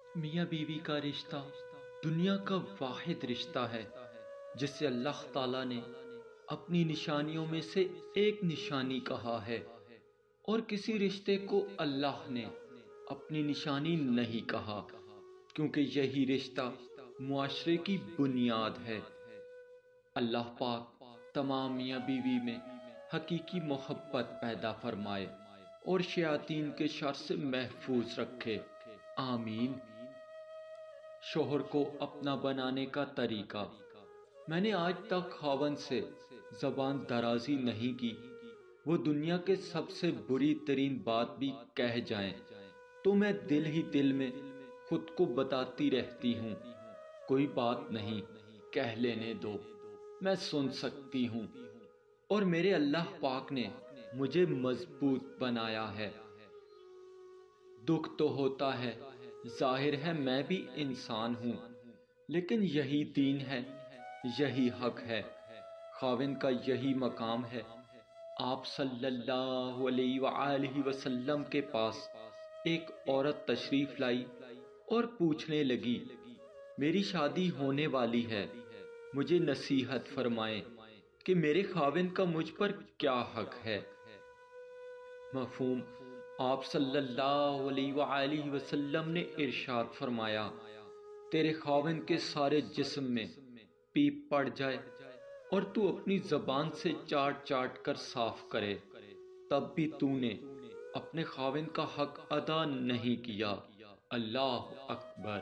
میاں بیوی کا رشتہ دنیا کا واحد رشتہ ہے جسے اللہ تعالیٰ نے اپنی نشانیوں میں سے ایک نشانی کہا ہے، اور کسی رشتے کو اللہ نے اپنی نشانی نہیں کہا، کیونکہ یہی رشتہ معاشرے کی بنیاد ہے۔ اللہ پاک تمام میاں بیوی میں حقیقی محبت پیدا فرمائے اور شیاطین کے شر سے محفوظ رکھے، آمین۔ شوہر کو اپنا بنانے کا طریقہ۔ میں نے آج تک خاوند سے زبان درازی نہیں کی، وہ دنیا کے سب سے بری ترین بات بھی کہہ جائیں تو میں دل ہی دل میں خود کو بتاتی رہتی ہوں، کوئی بات نہیں، کہہ لینے دو، میں سن سکتی ہوں، اور میرے اللہ پاک نے مجھے مضبوط بنایا ہے۔ دکھ تو ہوتا ہے، ظاہر ہے میں بھی انسان ہوں، لیکن یہی دین ہے، یہی حق ہے، خاوند کا یہی مقام ہے۔ آپ صلی اللہ علیہ وآلہ وسلم کے پاس ایک عورت تشریف لائی اور پوچھنے لگی، میری شادی ہونے والی ہے، مجھے نصیحت فرمائیں کہ میرے خاوند کا مجھ پر کیا حق ہے۔ مفہوم، آپ صلی اللہ علیہ وآلہ وسلم نے ارشاد فرمایا، تیرے خاوند کے سارے جسم میں پیپ پڑ جائے اور تو اپنی زبان سے چاٹ چاٹ کر صاف کرے، تب بھی تو نے اپنے خاوند کا حق ادا نہیں کیا۔ اللہ اکبر!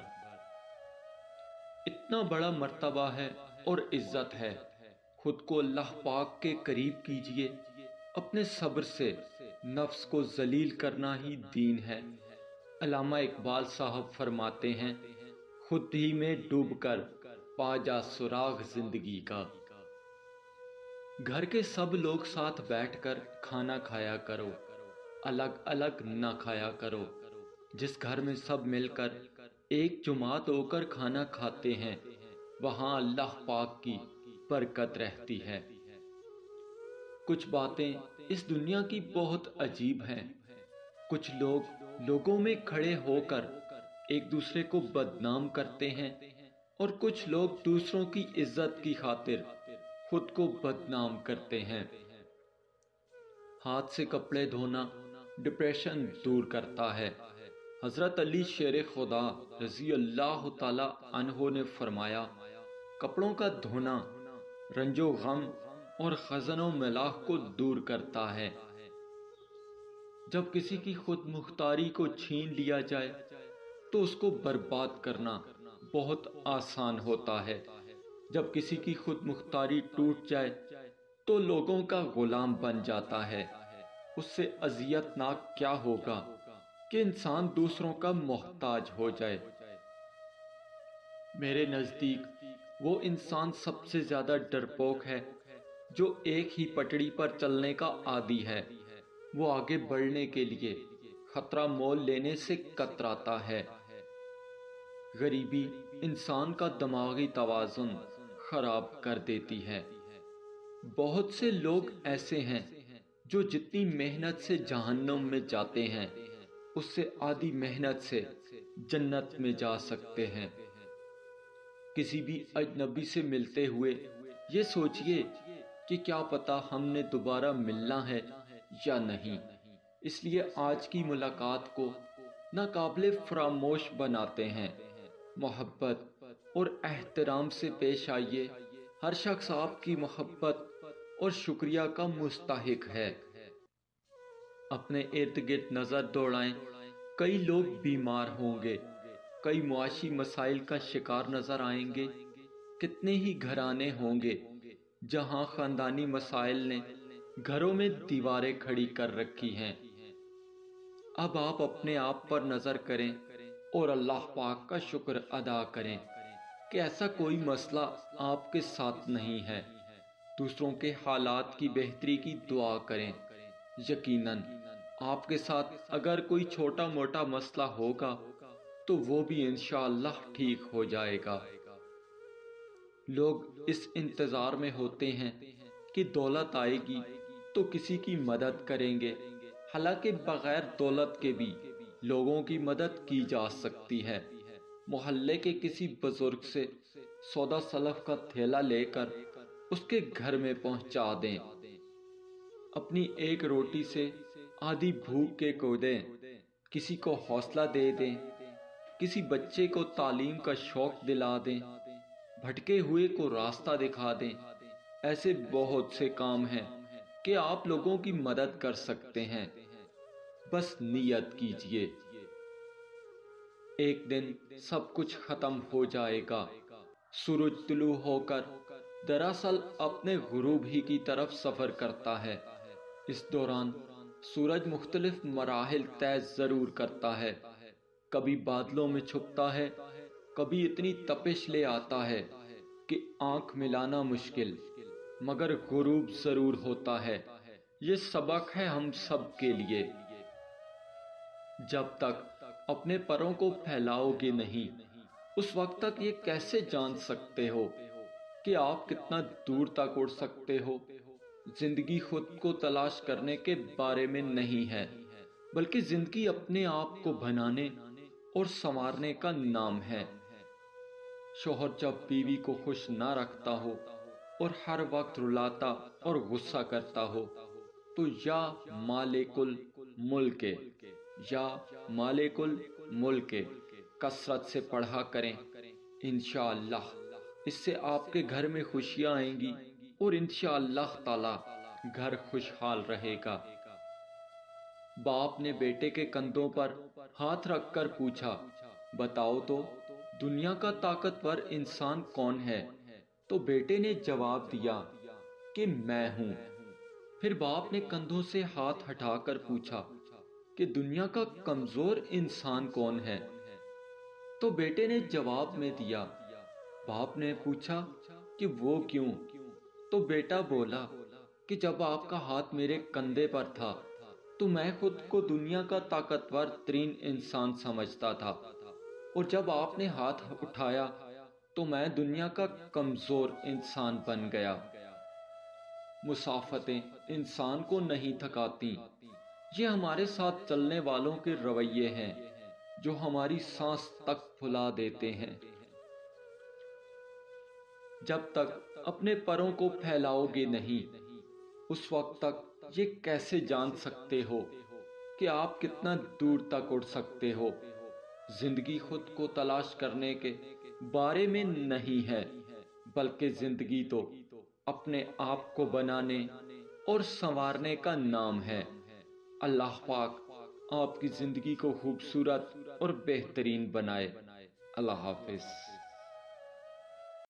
اتنا بڑا مرتبہ ہے اور عزت ہے، خود کو اللہ پاک کے قریب کیجئے، اپنے صبر سے نفس کو ذلیل کرنا ہی دین ہے۔ علامہ اقبال صاحب فرماتے ہیں، خود ہی میں ڈوب کر پا جا سراغ زندگی کا۔ گھر کے سب لوگ ساتھ بیٹھ کر کھانا کھایا کرو، الگ الگ نہ کھایا کرو۔ جس گھر میں سب مل کر ایک جماعت ہو کر کھانا کھاتے ہیں، وہاں اللہ پاک کی برکت رہتی ہے۔ کچھ باتیں اس دنیا کی بہت عجیب ہیں۔ کچھ لوگ لوگوں میں کھڑے ہو کر ایک دوسرے کو بدنام کرتے ہیں، اور کچھ لوگ دوسروں کی عزت کی خاطر خود کو بدنام کرتے ہیں۔ ہاتھ سے کپڑے دھونا ڈپریشن دور کرتا ہے۔ حضرت علی شیر خدا رضی اللہ تعالی عنہ نے فرمایا، کپڑوں کا دھونا رنج و غم اور خزن و ملاح کو دور کرتا ہے۔ جب کسی کی خود مختاری کو چھین لیا جائے تو اس کو برباد کرنا بہت آسان ہوتا ہے، جب کسی کی خود مختاری ٹوٹ جائے تو لوگوں کا غلام بن جاتا ہے۔ اس سے اذیت ناک کیا ہوگا کہ انسان دوسروں کا محتاج ہو جائے۔ میرے نزدیک وہ انسان سب سے زیادہ ڈرپوک ہے جو ایک ہی پٹڑی پر چلنے کا عادی ہے۔ وہ آگے بڑھنے کے لیے خطرہ مول لینے سے کتراتا ہے۔ غریبی انسان کا دماغی توازن خراب کر دیتی ہے۔ بہت سے لوگ ایسے ہیں جو جتنی محنت سے جہنم میں جاتے ہیں، اس سے آدھی محنت سے جنت میں جا سکتے ہیں۔ کسی بھی اجنبی سے ملتے ہوئے یہ سوچئے کہ کیا پتہ ہم نے دوبارہ ملنا ہے یا نہیں، اس لیے آج کی ملاقات کو ناقابل فراموش بناتے ہیں۔ محبت اور احترام سے پیش آئیے، ہر شخص آپ کی محبت اور شکریہ کا مستحق ہے۔ اپنے ارد گرد نظر دوڑائیں، کئی لوگ بیمار ہوں گے، کئی معاشی مسائل کا شکار نظر آئیں گے، کتنے ہی گھرانے ہوں گے جہاں خاندانی مسائل نے گھروں میں دیواریں کھڑی کر رکھی ہیں۔ اب آپ اپنے آپ پر نظر کریں اور اللہ پاک کا شکر ادا کریں کہ ایسا کوئی مسئلہ آپ کے ساتھ نہیں ہے۔ دوسروں کے حالات کی بہتری کی دعا کریں، یقیناً آپ کے ساتھ اگر کوئی چھوٹا موٹا مسئلہ ہوگا تو وہ بھی انشاءاللہ ٹھیک ہو جائے گا۔ لوگ اس انتظار میں ہوتے ہیں کہ دولت آئے گی تو کسی کی مدد کریں گے، حالانکہ بغیر دولت کے بھی لوگوں کی مدد کی جا سکتی ہے۔ محلے کے کسی بزرگ سے سودا سلف کا تھیلا لے کر اس کے گھر میں پہنچا دیں۔ اپنی ایک روٹی سے آدھی بھوک کے کو دیں، کسی کو حوصلہ دے دیں، کسی بچے کو تعلیم کا شوق دلا دیں، بھٹکے ہوئے کو راستہ دکھا دیں۔ ایسے بہت سے کام ہیں کہ آپ لوگوں کی مدد کر سکتے ہیں، بس نیت کیجئے۔ ایک دن سب کچھ ختم ہو جائے گا۔ سورج طلوع ہو کر دراصل اپنے غروب ہی کی طرف سفر کرتا ہے۔ اس دوران سورج مختلف مراحل طے ضرور کرتا ہے، کبھی بادلوں میں چھپتا ہے، کبھی اتنی تپش لے آتا ہے کہ آنکھ ملانا مشکل، مگر غروب ضرور ہوتا ہے۔ یہ سبق ہے ہم سب کے لیے۔ جب تک اپنے پروں کو پھیلاؤ گے نہیں، اس وقت تک یہ کیسے جان سکتے ہو کہ آپ کتنا دور تک اڑ سکتے ہو؟ زندگی خود کو تلاش کرنے کے بارے میں نہیں ہے، بلکہ زندگی اپنے آپ کو بنانے اور سنوارنے کا نام ہے۔ شوہر جب بیوی کو خوش نہ رکھتا ہو اور ہر وقت رلاتا اور غصہ کرتا ہو تو یا مالک الملک یا مالک الملک کثرت سے پڑھا کریں۔ انشاءاللہ اس سے آپ کے گھر میں خوشیاں آئیں گی اور انشاءاللہ تعالی گھر خوشحال رہے گا۔ باپ نے بیٹے کے کندھوں پر ہاتھ رکھ کر پوچھا، بتاؤ تو دنیا کا طاقتور انسان کون ہے؟ تو بیٹے نے جواب دیا کہ میں ہوں۔ پھر باپ نے کندھوں سے ہاتھ ہٹا کر پوچھا کہ دنیا کا کمزور انسان کون ہے؟ تو بیٹے نے جواب میں دیا۔ باپ نے پوچھا کہ وہ کیوں؟ تو بیٹا بولا کہ جب آپ کا ہاتھ میرے کندھے پر تھا تو میں خود کو دنیا کا طاقتور ترین انسان سمجھتا تھا، اور جب آپ نے ہاتھ اٹھایا تو میں دنیا کا کمزور انسان بن گیا۔ مسافتیں انسان کو نہیں تھکاتی، یہ ہمارے ساتھ چلنے والوں کے رویے ہیں جو ہماری سانس تک پھلا دیتے ہیں۔ جب تک اپنے پروں کو پھیلاؤ گے نہیں، اس وقت تک یہ کیسے جان سکتے ہو کہ آپ کتنا دور تک اڑ سکتے ہو؟ زندگی خود کو تلاش کرنے کے بارے میں نہیں ہے، بلکہ زندگی تو اپنے آپ کو بنانے اور سنوارنے کا نام ہے۔ اللہ پاک آپ کی زندگی کو خوبصورت اور بہترین بنائے۔ اللہ حافظ۔